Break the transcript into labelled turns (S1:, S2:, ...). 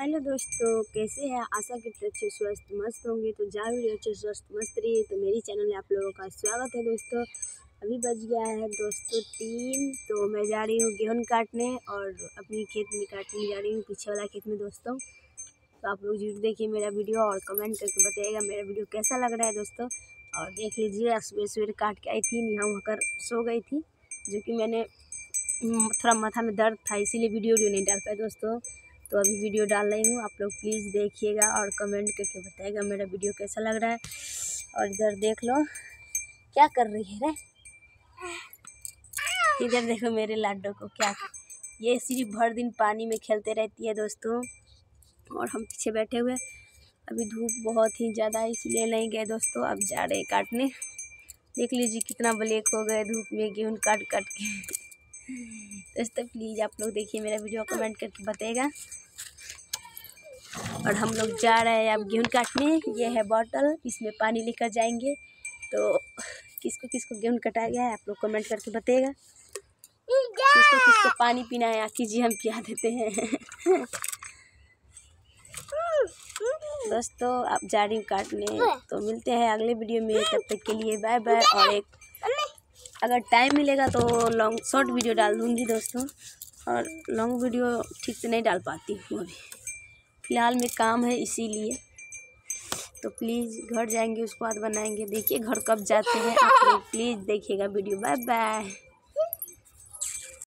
S1: Hello दोस्तों, कैसे हैं? आशा करते अच्छे स्वस्थ मस्त होंगे। तो जहाँ वीडियो अच्छे स्वस्थ मस्त रही तो मेरी चैनल में आप लोगों का स्वागत है दोस्तों। अभी बज गया है दोस्तों 3, तो मैं जा रही हूँ गेहूँ काटने और अपनी खेत में काटने जा रही हूँ, पीछे वाला खेत में दोस्तों। तो आप लोग जरूर देखिए मेरा वीडियो और कमेंट करके बताइएगा मेरा वीडियो कैसा लग रहा है दोस्तों। और देख लीजिए, सुबह सवेरे काट के आई थी, यहाँ होकर सो गई थी, जो कि मैंने थोड़ा माथा में दर्द था, इसीलिए वीडियो नहीं डाल पाई दोस्तों। तो अभी वीडियो डाल रही हूँ, आप लोग प्लीज़ देखिएगा और कमेंट करके बताइएगा मेरा वीडियो कैसा लग रहा है। और इधर देख लो क्या कर रही है रे, इधर देखो मेरे लाडो को, क्या ये सिर्फ भर दिन पानी में खेलते रहती है दोस्तों। और हम पीछे बैठे हुए, अभी धूप बहुत ही ज़्यादा है इसलिए नहीं गए दोस्तों, अब जा रहे काटने। देख लीजिए कितना ब्लैक हो गए धूप में गेहूँ काट काट के। दोस्तों प्लीज़ आप लोग देखिए मेरा वीडियो, कमेंट करके बताइएगा। और हम लोग जा रहे हैं अब गेहूँ काटने। ये है बोतल, इसमें पानी लेकर जाएंगे। तो किसको किसको गेहूँ कटाया गया है आप लोग कमेंट करके बताइएगा। किसको किसको पानी पीना है कीजिए, हम पिया देते हैं। दोस्तों आप जा रही हूँ काटने, तो मिलते हैं अगले वीडियो में, तब तक के लिए बाय बाय। और एक अगर टाइम मिलेगा तो शॉर्ट वीडियो डाल दूँगी दोस्तों, और लॉन्ग वीडियो ठीक से नहीं डाल पाती हूँ अभी, फ़िलहाल में काम है इसीलिए। तो प्लीज़ घर जाएंगे उसके बाद बनाएंगे, देखिए घर कब जाते हैं आप लोग, प्लीज़ देखिएगा वीडियो। Bye bye.